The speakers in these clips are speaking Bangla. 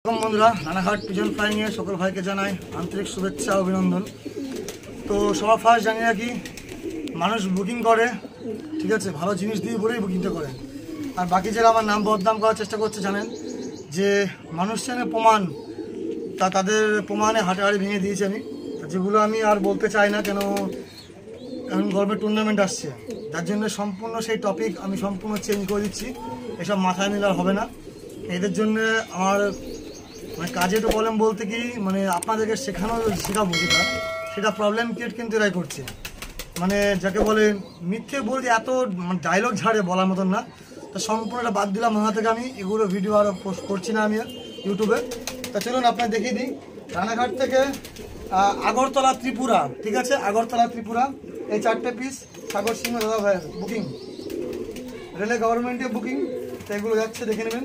বন্ধুরা, রানাঘাট পিজন ফ্লাইংয়ে সকল ভাইকে জানাই আন্তরিক শুভেচ্ছা অভিনন্দন। তো সবার ফার্স্ট জানি রাখি, মানুষ বুকিং করে ঠিক আছে, ভালো জিনিস দিয়ে বলেই বুকিংটা করে। আর বাকি যারা আমার নাম বদনাম করার চেষ্টা করছে জানেন যে মানুষ চেনে প্রমাণ, তাদের প্রমাণে হাঁটাহাড়ি ভেঙে দিয়েছি আমি। যেগুলো আমি আর বলতে চাই না, কেন এখন গল্পের টুর্নামেন্ট আসছে, যার জন্য সম্পূর্ণ সেই টপিক আমি সম্পূর্ণ চেঞ্জ করে দিচ্ছি। এসব মাথায় নিলে আর হবে না। এদের জন্য আমার মানে কাজে একটু প্রবলেম বলতে কি, মানে আপনাদেরকে শেখাবো সেটা প্রবলেম ক্রিয়েট কিন্তু এরাই করছে। মানে যাকে বলে মিথ্যে বলতে এত ডায়লগ ঝাড়ে বলার মতন না। তা সম্পূর্ণটা বাদ দিলাম মাথা থেকে, আমি এগুলো ভিডিও আরও পোস্ট করছি না আমি ইউটিউবে। তা চলুন আপনার দেখিয়ে দিই, রানাঘাট থেকে আগরতলা ত্রিপুরা, ঠিক আছে, আগরতলা ত্রিপুরা এই 4টে পিস সাগর সিংহ দাদা ভাইয়ের বুকিং, রেলে গভর্নমেন্টের বুকিং। তো এগুলো যাচ্ছে, দেখে নেবেন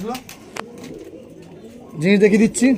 জিনিস দেখিয়ে দিচ্ছি।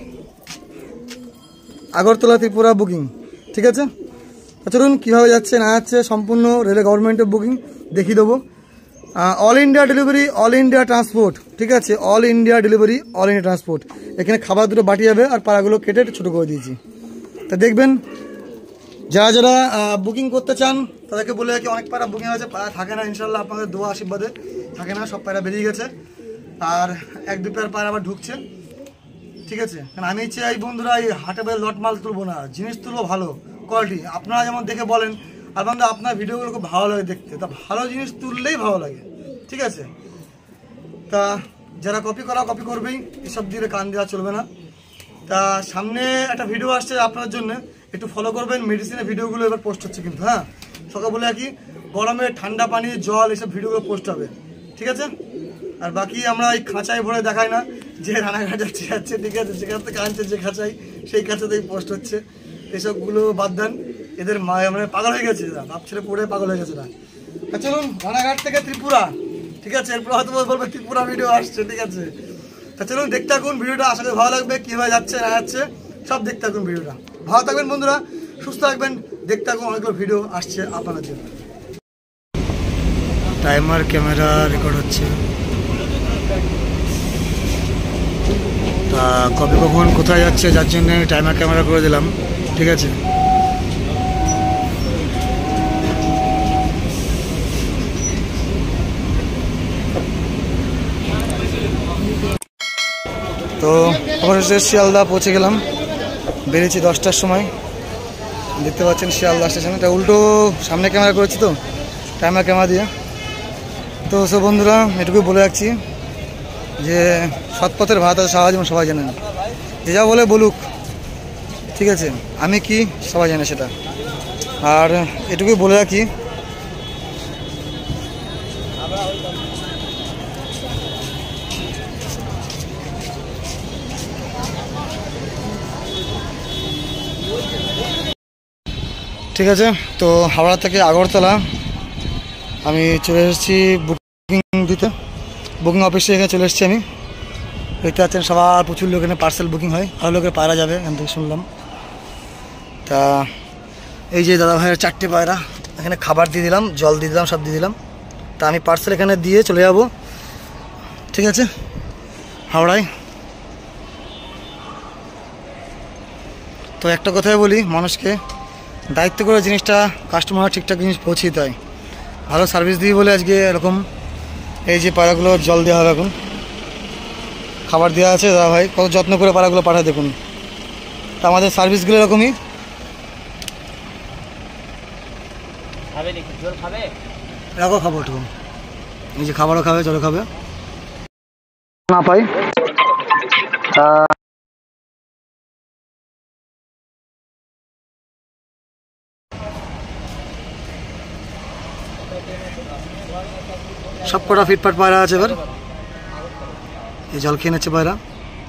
আগরতলা ত্রিপুরা বুকিং, ঠিক আছে। চলুন কীভাবে যাচ্ছে না যাচ্ছে সম্পূর্ণ রেলে গভর্নমেন্টের বুকিং দেখিয়ে দেবো। All India delivery, all India transport, ঠিক আছে, all India delivery, all India transport. এখানে খাবার দুটো বাটি যাবে আর পাড়াগুলো কেটে ছোটো করে দিয়েছি। তা দেখবেন যারা যারা বুকিং করতে চান তাদেরকে বলে রাখি, অনেক পাড়া বুকিং আছে, পাড়া থাকে না, ইনশাল্লাহ আপনাদের দোয়া আশীর্বাদে থাকে না, সব পাড়া বেরিয়ে গেছে। আর 1-2 পাড়া আবার ঢুকছে, ঠিক আছে। কারণ আমি চাই বন্ধুরা এই হাটে বেড়ে লট মাল তুলবো না, জিনিস তুলবো ভালো কোয়ালিটি। আপনারা যেমন দেখে বলেন আর বন্ধু আপনার ভিডিওগুলো খুব ভালো লাগে দেখতে, তা ভালো জিনিস তুললেই ভালো লাগে, ঠিক আছে। তা যারা কপি করা কপি করবেই, এসব দিয়ে কান দেওয়া চলবে না। তা সামনে একটা ভিডিও আসছে আপনার জন্য, একটু ফলো করবেন। মেডিসিনের ভিডিওগুলো এবার পোস্ট হচ্ছে কিন্তু, হ্যাঁ, সকাল বলে কি গরমে ঠান্ডা পানি জল এসব ভিডিওগুলো পোস্ট হবে, ঠিক আছে। আর বাকি আমরা এই খাঁচায় ভরে দেখাই না যে রানাঘাট যাচ্ছে, ঠিক আছে, যেখান থেকে আনছে যে খাঁচাই সেই খাঁচাতেই পোস্ট হচ্ছে। এসবগুলো বাদ দেন, এদের মানে পাগল হয়ে গেছে, বাপ ছেলে পড়ে পাগল হয়ে গেছে না। চলুন রানাঘাট থেকে ত্রিপুরা, ঠিক আছে, এরপর হয়তো বলবে ত্রিপুরা ভিডিও আসছে, ঠিক আছে। তা চলুন দেখতে থাকুন ভিডিওটা, আশা করি ভালো লাগবে। কীভাবে যাচ্ছে না যাচ্ছে সব দেখতে থাকুন ভিডিওটা। ভালো থাকবেন বন্ধুরা, সুস্থ থাকবেন, দেখতে থাকুন, অনেকগুলো ভিডিও আসছে আপনাদের জন্য। টাইমার ক্যামেরা রেকর্ড হচ্ছে। তা কবে কখন কোথায় যাচ্ছে যার জন্য টাইমার ক্যামেরা করে দিলাম, ঠিক আছে। তো অবশেষে শিয়ালদা পৌঁছে গেলাম, বেরিয়েছি 10টার সময়। দেখতে পাচ্ছেন শিয়ালদা স্টেশন, এটা উল্টো সামনে ক্যামেরা করেছি তো টাইমার ক্যামেরা দিয়ে। তো সব বন্ধুরা এটুকুই বলে রাখছি যে সৎপথের ভাত আছে সারা জীবন, সবাই জানেন, যে যা বলে বলুক, ঠিক আছে, আমি কি সবাই জানে সেটা। আর এটুকুই বলে রাখি, ঠিক আছে। তো হাওড়া থেকে আগরতলা আমি চলে এসেছি বুকিং দিতে, বুকিং অফিসে এখানে চলে এসেছি আমি। দেখতে পাচ্ছেন সবার প্রচুর লোক, এখানে পার্সেল বুকিং হয়, ভালো লোকের পায়রা যাবে এখান থেকে শুনলাম। তা এই যে দাদা ভাইয়ের 4টে পায়রা, এখানে খাবার দিয়ে দিলাম, জল দিয়ে দিলাম, সব দিয়ে দিলাম। তা আমি পার্সেল এখানে দিয়ে চলে যাব, ঠিক আছে, হাওড়ায়। তো একটা কথাই বলি, মানুষকে দায়িত্ব করে জিনিসটা কাস্টমার ঠিকঠাক জিনিস পৌঁছে দিতে হয়। ভালো সার্ভিস দিই বলে আজকে এরকম এই যে পায়রাগুলো জল দেওয়া হবে, এখন খাবার দেওয়া আছে, দাদা ভাই কত যত্ন করে পায়রাগুলো পাঠায় দেখুন। তা আমাদের সার্ভিসগুলো এরকমই। রাখো খাবার ওটুকু, এই যে খাবারও খাবে, জলও খাবে না পাই। সব কটা ফিটফাট পায়রা আছে, এবার এই জল খেয়ে নিচ্ছে পায়রা।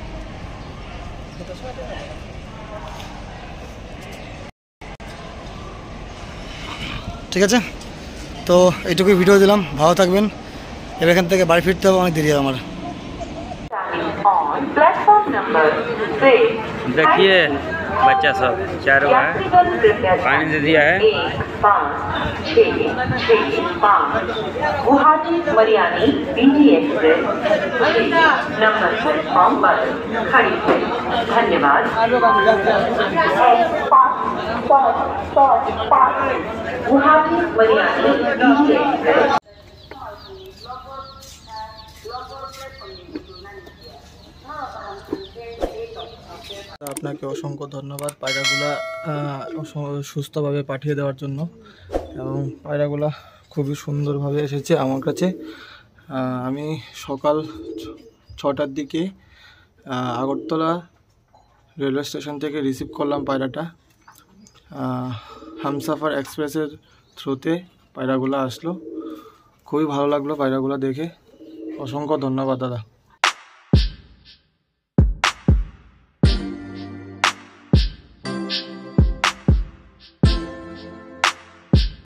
ঠিক আছে, তো এইটুকুই ভিডিও দিলাম, ভালো থাকবেন। এবার এখান থেকে বাড়ি ফিরতে হবে, অনেক দেরি আমার। देखिए बच्चा सब चारों है, पानी दे दिया है। 5, 6, 5 Guwahati Mariani BT express number platform पर खड़ी है। धन्यवाद। 5 गुवाहाटी मरियानी बीटी एक्सप्रेस। আপনাকে অসংখ্য ধন্যবাদ পায়রাগুলা সুস্থভাবে পাঠিয়ে দেওয়ার জন্য, এবং পায়রাগুলা খুবই সুন্দরভাবে এসেছে আমার কাছে। আমি সকাল 6টার দিকে আগরতলা রেলওয়ে স্টেশন থেকে রিসিভ করলাম পায়রাটা। হামসাফার এক্সপ্রেসের থ্রুতে পায়রাগুলো আসলো, খুবই ভালো লাগলো পায়রাগুলো দেখে। অসংখ্য ধন্যবাদ দাদা।